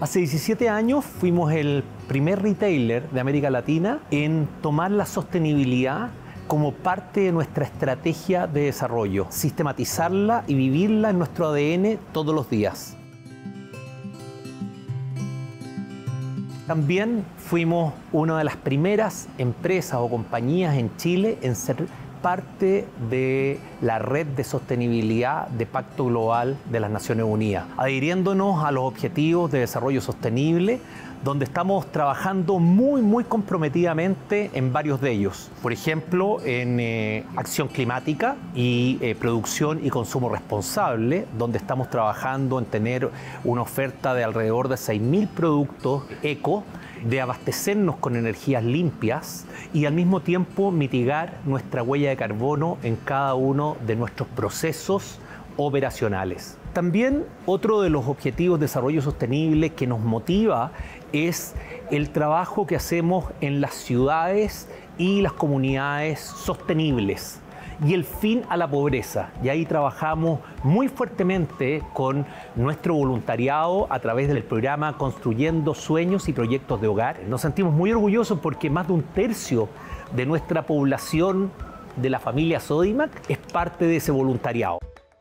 Hace 17 años fuimos el primer retailer de América Latina en tomar la sostenibilidad como parte de nuestra estrategia de desarrollo, sistematizarla y vivirla en nuestro ADN todos los días. También fuimos una de las primeras empresas o compañías en Chile en ser parte de la red de sostenibilidad de Pacto Global de las Naciones Unidas, adhiriéndonos a los objetivos de desarrollo sostenible, donde estamos trabajando muy comprometidamente en varios de ellos. Por ejemplo, en acción climática y producción y consumo responsable, donde estamos trabajando en tener una oferta de alrededor de 6.000 productos eco, de abastecernos con energías limpias y al mismo tiempo mitigar nuestra huella de carbono en cada uno de nuestros procesos operacionales. También otro de los objetivos de desarrollo sostenible que nos motiva es el trabajo que hacemos en las ciudades y las comunidades sostenibles y el fin a la pobreza. Y ahí trabajamos muy fuertemente con nuestro voluntariado a través del programa Construyendo Sueños y Proyectos de Hogar. Nos sentimos muy orgullosos porque más de un tercio de nuestra población de la familia Sodimac es parte de ese voluntariado.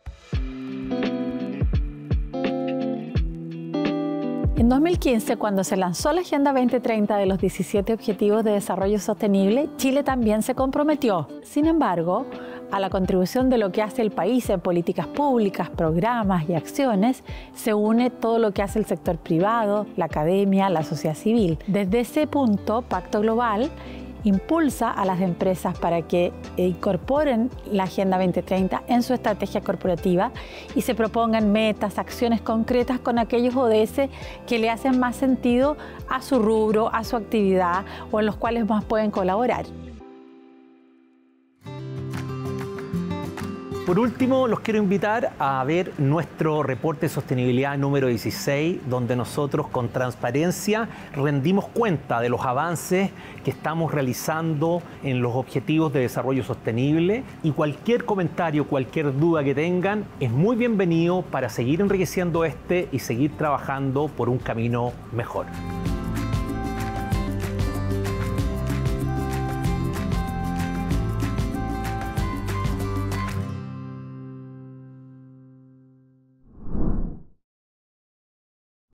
En 2015, cuando se lanzó la Agenda 2030 de los 17 Objetivos de Desarrollo Sostenible, Chile también se comprometió. Sin embargo, a la contribución de lo que hace el país en políticas públicas, programas y acciones, se une todo lo que hace el sector privado, la academia, la sociedad civil. Desde ese punto, Pacto Global impulsa a las empresas para que incorporen la Agenda 2030 en su estrategia corporativa y se propongan metas, acciones concretas con aquellos ODS que le hacen más sentido a su rubro, a su actividad o en los cuales más pueden colaborar. Por último, los quiero invitar a ver nuestro reporte de sostenibilidad número 16, donde nosotros con transparencia rendimos cuenta de los avances que estamos realizando en los objetivos de desarrollo sostenible, y cualquier comentario, cualquier duda que tengan es muy bienvenido para seguir enriqueciendo y seguir trabajando por un camino mejor.